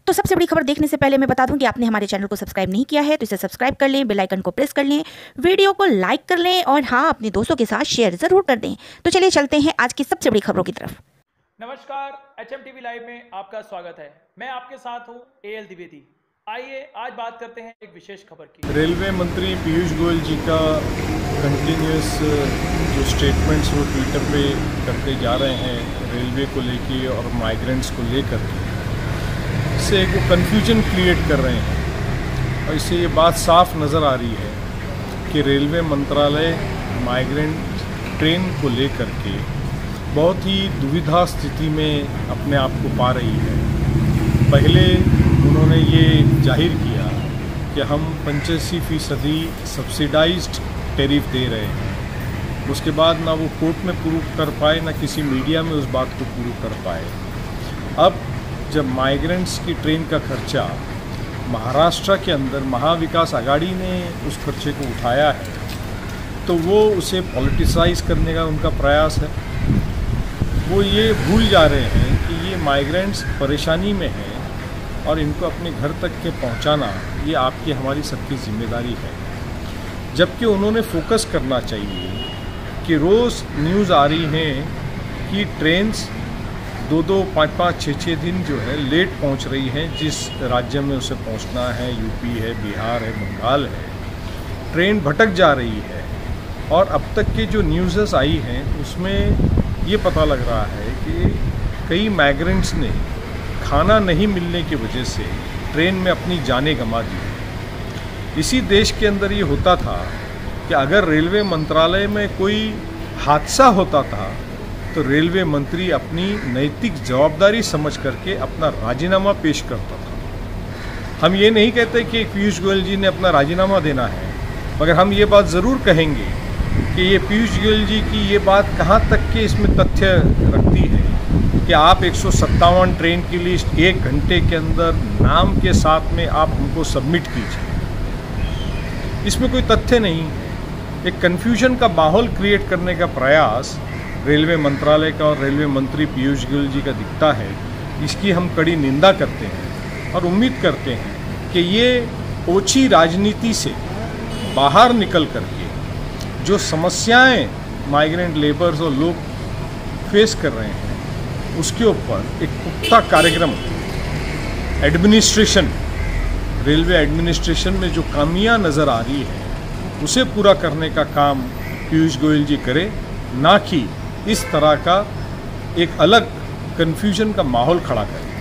तो सबसे बड़ी खबर देखने से पहले मैं बता दूं कि आपने हमारे चैनल को सब्सक्राइब नहीं किया है तो इसे सब्सक्राइब कर लें, बेल आइकन को प्रेस कर लें, वीडियो को लाइक कर लें और हाँ, अपने दोस्तों के साथ शेयर जरूर कर दें। तो चलिए चलते हैं आज की सबसे बड़ी खबरों की तरफ। नमस्कार, HMTV लाइव में आपका स्वागत है। मैं आपके साथ हूं AL द्विवेदी। आइए आज बात करते हैं एक विशेष खबर की। रेलवे मंत्री पीयूष गोयल जी का कंटिन्यूस जो स्टेटमेंट्स वो ट्विटर पे करते जा रहे हैं रेलवे को लेके और माइग्रेंट्स को लेकर के, इससे एक वो कन्फ्यूजन क्रिएट कर रहे हैं। और इससे ये बात साफ नज़र आ रही है कि रेलवे मंत्रालय माइग्रेंट ट्रेन को लेकर के बहुत ही दुविधा स्थिति में अपने आप को पा रही है। पहले उन्होंने ये जाहिर किया कि हम 85% सब्सिडाइज्ड टैरिफ दे रहे हैं। उसके बाद ना वो कोर्ट में प्रूव कर पाए, ना किसी मीडिया में उस बात को प्रूव कर पाए। अब जब माइग्रेंट्स की ट्रेन का खर्चा महाराष्ट्र के अंदर महाविकास आघाड़ी ने उस खर्चे को उठाया है, तो वो उसे पॉलिटिसाइज करने का उनका प्रयास है। वो ये भूल जा रहे हैं कि ये माइग्रेंट्स परेशानी में हैं और इनको अपने घर तक के पहुंचाना ये आपकी हमारी सबकी जिम्मेदारी है। जबकि उन्होंने फोकस करना चाहिए कि रोज़ न्यूज़ आ रही हैं कि ट्रेन्स 2-2, 5-5, 6-6 दिन जो है लेट पहुंच रही हैं जिस राज्य में उसे पहुंचना है, यूपी है, बिहार है, बंगाल है, ट्रेन भटक जा रही है। और अब तक के जो न्यूज़ आई हैं उसमें ये पता लग रहा है कि कई माइग्रेंट्स ने खाना नहीं मिलने की वजह से ट्रेन में अपनी जानें गंवा दी। इसी देश के अंदर ये होता था कि अगर रेलवे मंत्रालय में कोई हादसा होता था तो रेलवे मंत्री अपनी नैतिक जवाबदारी समझ करके अपना राजीनामा पेश करता था। हम ये नहीं कहते कि पीयूष गोयल जी ने अपना राजीनामा देना है, मगर हम ये बात ज़रूर कहेंगे कि ये पीयूष गोयल जी की ये बात कहाँ तक के इसमें तथ्य रखती है कि आप 157 ट्रेन की लिस्ट 1 घंटे के अंदर नाम के साथ में आप उनको सबमिट कीजिए। इसमें कोई तथ्य नहीं। एक कन्फ्यूजन का माहौल क्रिएट करने का प्रयास रेलवे मंत्रालय का और रेलवे मंत्री पीयूष गोयल जी का दिखता है। इसकी हम कड़ी निंदा करते हैं और उम्मीद करते हैं कि ये ओछी राजनीति से बाहर निकल करके जो समस्याएं माइग्रेंट लेबर्स और लोग फेस कर रहे हैं उसके ऊपर एक पुख्ता कार्यक्रम एडमिनिस्ट्रेशन, रेलवे एडमिनिस्ट्रेशन में जो कमियां नज़र आ रही है उसे पूरा करने का काम पीयूष गोयल जी करे, ना कि इस तरह का एक अलग कन्फ्यूजन का माहौल खड़ा करें।